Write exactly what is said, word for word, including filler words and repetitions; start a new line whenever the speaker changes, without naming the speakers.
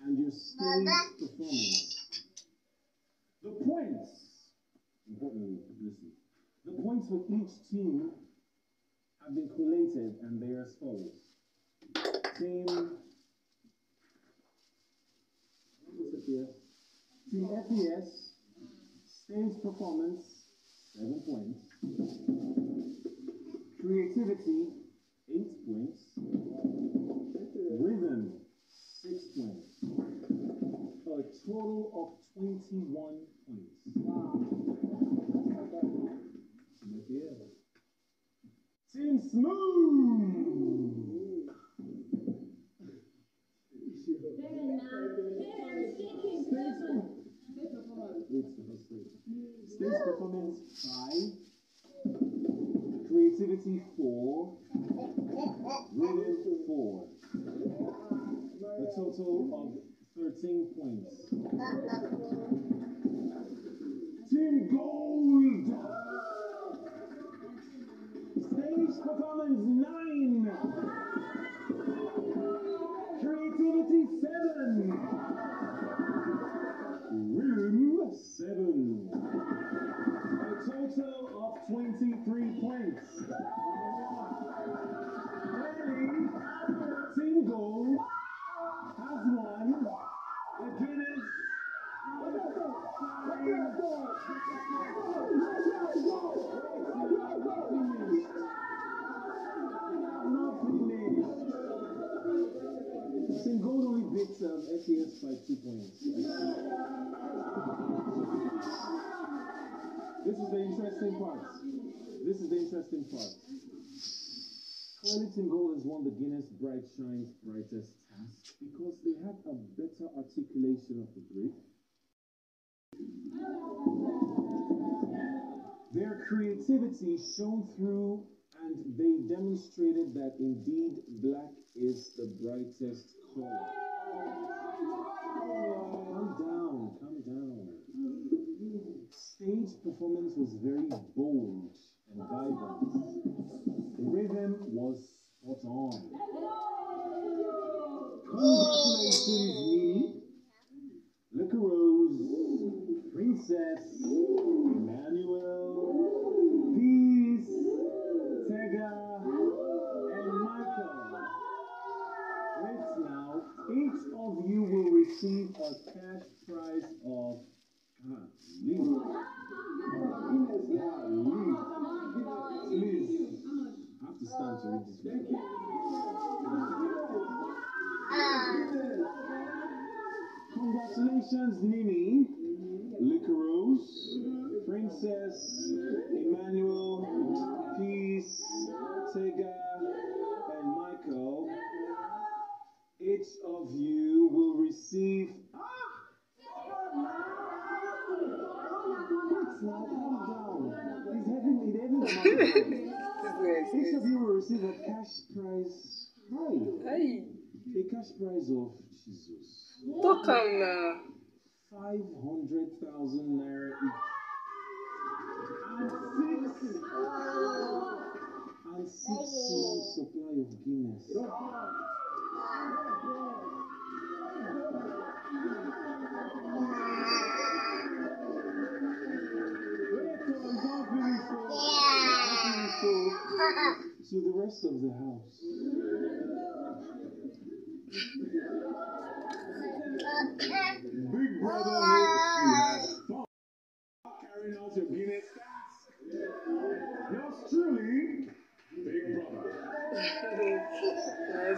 and your stage performance. The points, importantly, listen, the points for each team have been collated and they are as follows. Team, what's it here? Team F E S, stage performance, seven points. Creativity, eight points. Rhythm, six points. A total of twenty-one points. Wow. Team Smooth. Stage performance, five. Creativity, four. Rhythm, four. A total of thirteen points. Team Gold. Stage performance, nine. Creativity, seven. Rhythm, seven. A total of twenty-three points. Clearly, Team Gold has won the Guinness Team Gold only beats um, S E S by two points. This is the interesting part. This is the interesting part. Clearly, Team Gold has won the Guinness Bright Shines Brightest task because they had a better articulation of the brief. Their creativity shone through and they demonstrated that indeed black is the brightest color. Calm down, calm down. Stage performance was very bold and vibrant. The rhythm was spot on. Congratulations, me, Liquorose, Princess, Emmanuel, Peace, Tega, and Michael. Wait now, each of you will receive a cash prize of ah, leave. Yeah, leave. Please. I have to stand to read this one. Congratulations, Nini, Liquorose, Princess, Emmanuel, Peace, Tega, and Michael. Each of you will receive. Ah! Now calm down. He's having it having Each of you will receive a cash prize. Hi.
Hey.
A cash prize of Jesus.
Talk now.
Five hundred thousand naira each. And six and six months supply of Guinness. To the rest of the house. Big brother hopes you have fun carrying out your Guinness task. Yours truly, Big Brother.